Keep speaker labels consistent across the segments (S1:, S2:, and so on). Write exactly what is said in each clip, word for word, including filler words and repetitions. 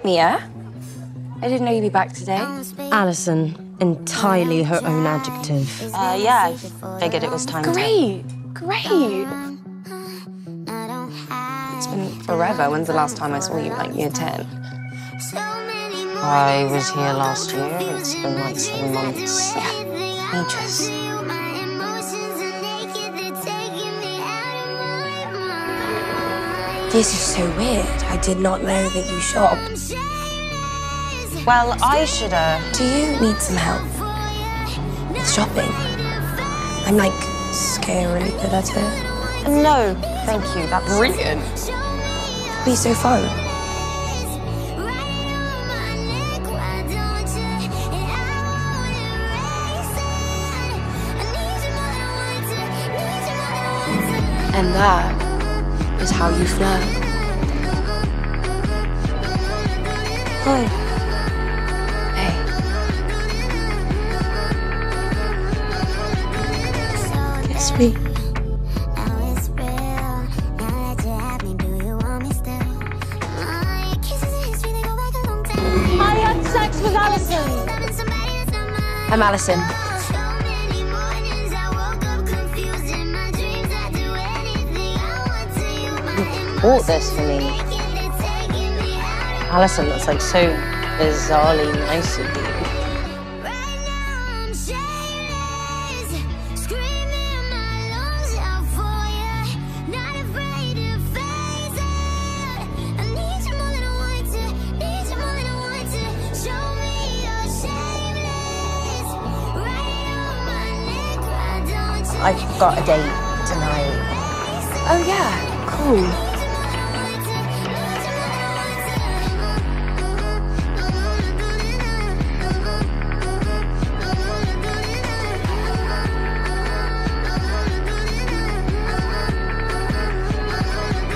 S1: Mia. I didn't know you'd be back today.
S2: Alison, entirely her own adjective.
S3: Uh, yeah, I figured it was time
S1: Great,
S3: to...
S1: great. It's been forever. When's the last time I saw you, like year ten?
S3: I was here last year. It's been like seven months.
S1: Yeah, ages. This is so weird. I did not know that you shopped.
S3: Well, I should, uh...
S1: Do you need some help with shopping? I'm, like, scarily good at it.
S3: No, thank you. That's...
S1: Brilliant. It'd be so fun. And that is how you flirt.
S3: Hi.
S1: Kiss me.
S2: I had sex with Alison.
S1: I'm Alison.
S3: You bought this for me. Alison, that's like so bizarrely nice of you. I've got a date tonight.
S1: Oh, yeah, cool.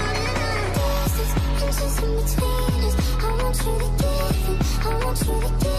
S4: I want you to give, I want you to give.